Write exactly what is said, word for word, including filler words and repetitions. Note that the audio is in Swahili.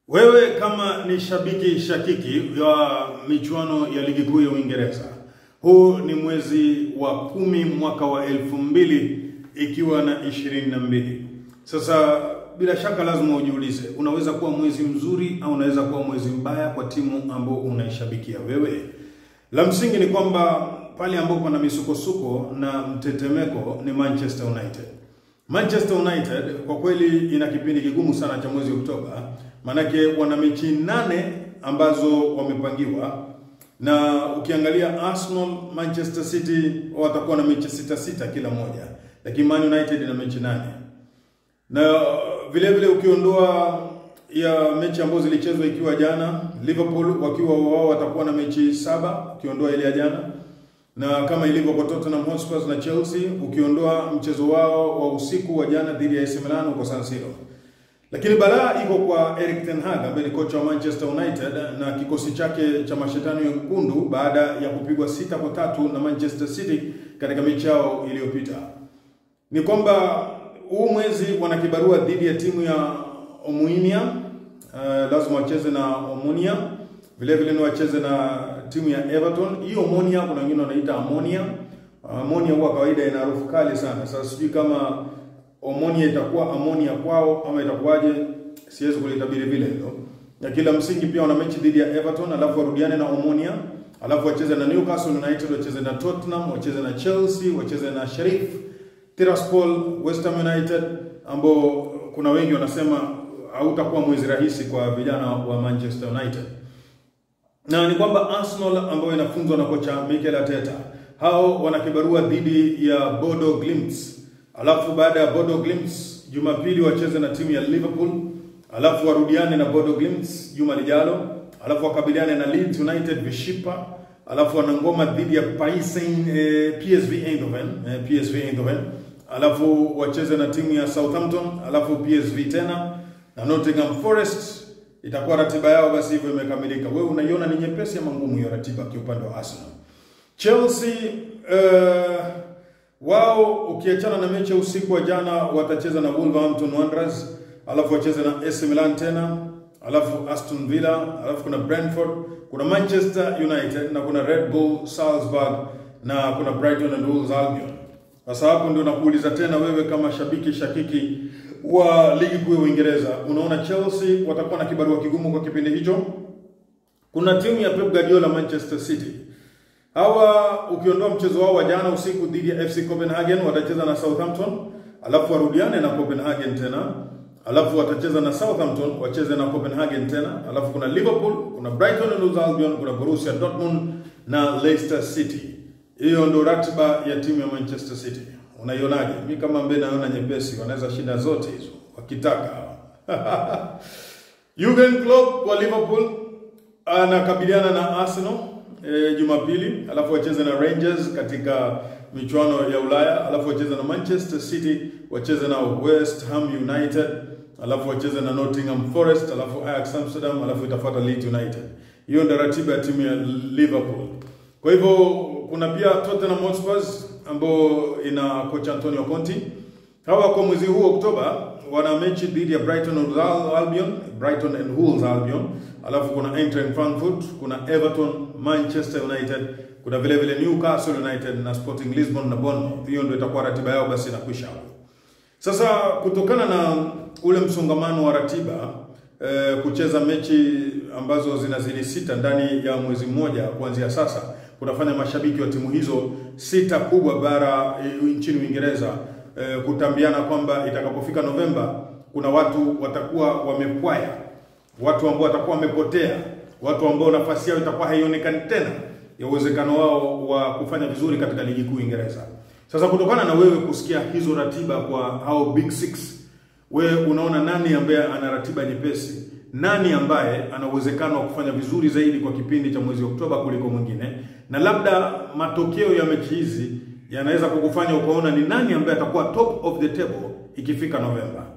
Wewe kama ni shabiki shakiki wa michuano ya ligi kuu ya Uingereza, huu ni mwezi wa kumi mwaka wa elfu mbili ikiwa na ishirini na mbili. Sasa bila shaka lazima ujiulize, unaweza kuwa mwezi mzuri au unaweza kuwa mwezi mbaya kwa timu ambayo unaishabikia wewe. La msingi ni kwamba pale ambapo kuna misukosuko na mtetemeko ni Manchester United. Manchester United kwa kweli ina kipindi kigumu sana cha mwezi Oktoba, manake wana mechi nane ambazo wamepangiwa, na ukiangalia Arsenal, Manchester City watakuwa na mechi sita sita kila moja, lakini Man United ina mechi nane. Na vile vile ukiondoa ya mechi ambazo zilichezwa ikiwa jana, Liverpool wakiwa wao watakuwa na mechi saba ukiondoa ile ya jana. Na kama ilivyo kwa Tottenham Hotspur na Chelsea, ukiondoa mchezo wao wa usiku wa jana dhidi ya A C Milan huko San Siro. Lakini balaa iko kwa Erik ten Hag ambaye ni kocha wa Manchester United na kikosi chake cha mashetani wekundu baada ya kupigwa sita kwa tatu na Manchester City katika mechi yao iliyopita. Ni kwamba huu mwezi wana kibarua dhidi ya timu ya Omonia, uh, lazima wacheze na Omonia. Vile vile ni wacheze na timu ya Everton. Hiyo Omonia kuna wengine wanaita Ammonia. Ammonia huwa kawaida ina harufu kali sana. Sasa sijui kama Omonia itakuwa Ammonia kwao ama itakuwaje, siwezi kulitabiri vile hilo. Na kila msingi pia wana mechi dhidi ya Everton, alafu warudiane na Omonia, alafu wacheze na Newcastle United, wacheze na Tottenham, wacheze na Chelsea, wacheze na Sheriff Tiraspol, West Ham United, ambao kuna wengi wanasema hautakuwa mwezi rahisi kwa vijana wa Manchester United. Na ni kwamba Arsenal ambao inafunzwa na kocha Mikel Arteta, hao wanakibarua dhidi ya Bodo Glimt. Alafu baada ya Bodo Glimt Jumapili wacheze na timu ya Liverpool, alafu warudiane na Bodo Glimt juma lijalo, alafu wakabiliane na Leeds United vishipa, alafu wanangoma dhidi ya Paris Saint eh, P S V Eindhoven, eh, P S V Eindhoven, alafu wacheze na timu ya Southampton, alafu P S V tena na Nottingham Forest. Itakuwa ratiba yao basi hivyo imekamilika. Wewe unaiona ni nyepesi ama ngumu hiyo ratiba kwa upande wa Arsenal? Chelsea uh, wao ukiachana na mechi ya usiku wa jana watacheza na Wolverhampton Wanderers, alafu wacheze na A C Milan tena, alafu Aston Villa, alafu kuna Brentford, kuna Manchester United na kuna Red Bull Salzburg na kuna Brighton and Hove Albion. Sasa hapo ndio nakuuliza tena wewe kama shabiki shakiki wa ligi kuu ya Uingereza, unaona Chelsea watakuwa na kibarua kigumu kwa kipindi hicho? Kuna timu ya Pep Guardiola Manchester City. Hawa ukiondoa mchezo wao wa jana usiku dhidi ya F C Copenhagen, watacheza na Southampton, alafu warudiane na Copenhagen tena, alafu watacheza na Southampton, wacheze na Copenhagen tena, alafu kuna Liverpool, kuna Brighton and Hove Albion, kuna Borussia Dortmund na Leicester City. Hiyo ndio ratiba ya timu ya Manchester City. Unaionaje? Mimi kama mbe naona nyepesi, wanaweza shinda zote hizo wakitaka. Jurgen Klopp wa Liverpool anakabiliana na Arsenal e, Jumapili, alafu wacheze na Rangers katika michuano ya Ulaya, alafu wacheze na Manchester City, wacheze na West Ham United, alafu wacheze na Nottingham Forest, alafu Ajax Amsterdam, alafu itafuata Leeds United. Hiyo ndio ratiba ya timu ya Liverpool. Kwa hivyo kuna pia Tottenham Hotspur ambao ina kocha Antonio Conte. Hawa kwa mwezi huu Oktoba wana mechi dhidi ya Brighton and Hove Albion, Brighton and Hove Albion, alafu kuna Eintracht Frankfurt, kuna Everton, Manchester United, kuna vile vile Newcastle United na Sporting Lisbon na Bournemouth. Hiyo ndio itakuwa ratiba yao basi na kuisha hapo. Sasa kutokana na ule msongamano wa ratiba, eh, kucheza mechi ambazo zinazidi sita ndani ya mwezi mmoja kuanzia sasa, kunafanya mashabiki wa timu hizo sita kubwa bara e, nchini Uingereza e, kutambiana kwamba itakapofika Novemba kuna watu watakuwa wamepwaya, watu ambao watakuwa wamepotea, watu ambao nafasi yao itakuwa haionekani tena ya uwezekano wao wa kufanya vizuri katika ligi kuu Uingereza. Sasa kutokana na wewe kusikia hizo ratiba kwa hao Big Six, wewe unaona nani ambaye ana ratiba nyepesi? Nani ambaye ana uwezekano wa kufanya vizuri zaidi kwa kipindi cha mwezi Oktoba kuliko mwingine? Na labda matokeo ya mechi hizi yanaweza kukufanya ukaona ni nani ambaye atakuwa top of the table ikifika Novemba.